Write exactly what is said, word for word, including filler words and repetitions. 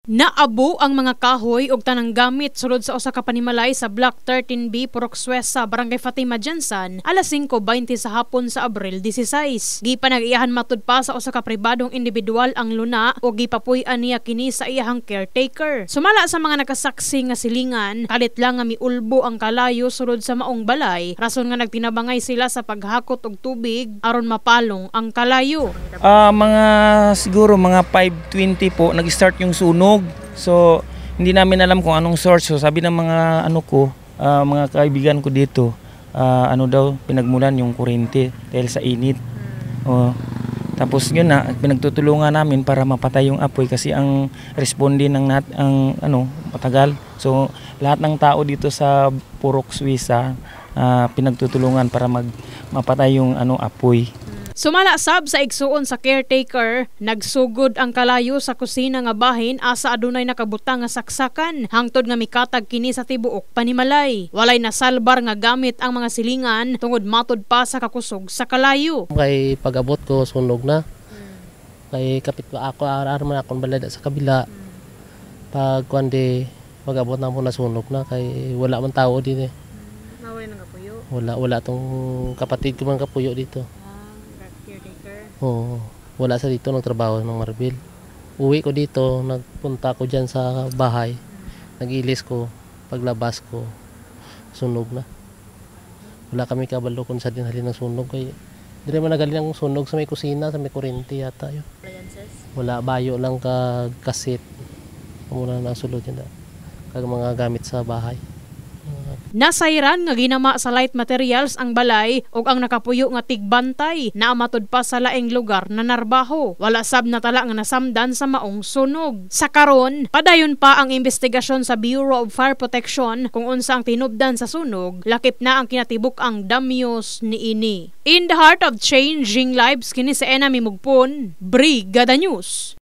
Naabo ang mga kahoy ug tanang gamit sulod sa usa ka panimalay sa Block thirteen B, Purok Suesa, Barangay Fatima, Jansan, alas singko beinte sa hapon sa Abril disisays. Gipanag-iyahan matud pa sa usa ka pribadong individual ang luna ug gipapuy-an niya kini sa iyahang caretaker. Sumala sa mga nakasaksi nga silingan, kalit lang nga miulbo ang kalayo sulod sa maong balay, rason nga nagtinabangay sila sa paghakot og tubig aron mapalong ang kalayo. Uh, mga siguro mga five twenty po nag-start yung sunog. So hindi namin alam kung anong source. So sabi ng mga ano ko, uh, mga kaibigan ko dito, uh, ano daw pinagmulan yung kuryente dahil sa init. Oh, tapos yun na pinagtutulungan namin para mapatay yung apoy kasi ang responde ng nat ang ano matagal. So lahat ng tao dito sa Purok Suesa uh, pinagtutulungan para mag mapatay yung ano apoy. Sumala sab sa igsuon sa caretaker, nagsugod ang kalayo sa kusina nga bahin asa adunay nakabutang nga saksakan hangtod nga mikatag kini sa tibuok panimalay. Walay nasalbar nga gamit ang mga silingan tungod matud pa sa kakusog sa kalayo. Kay pag-abot ko sunog na. Kay kapit ko ako aram man akong balada sa kabila. Pag kundi pag-abot na mo na sunog na kay wala man tao din eh. Naway nang kapuyo. Wala wala tong kapatid ko man kapuyo dito. Oo, wala sa dito nagtrabaho ng Marbil. Uwi ko dito, nagpunta ko dyan sa bahay. Nag-ilis ko, paglabas ko, sunog na. Wala kami kabalo kung sa dinhalin ng sunog. Kaya, di naman nagaling ang sunog sa may kusina, sa may kuryente yata yun. Wala, bayo lang ka kasit. Muna na sulod yun na. Kag mga gamit sa bahay. Nasayran nga ginama sa light materials ang balay ug ang nakapuyo nga tigbantay na matud pa sa laing lugar na narbaho. Wala sab natala nga nasamdan sa maong sunog. Sa karon, padayon pa ang investigasyon sa Bureau of Fire Protection kung unsa ang tinubdan sa sunog, lakip na ang kinatibuk ang damyos niini. In the heart of changing lives kini sa Ena Mimugpon, Brigada News.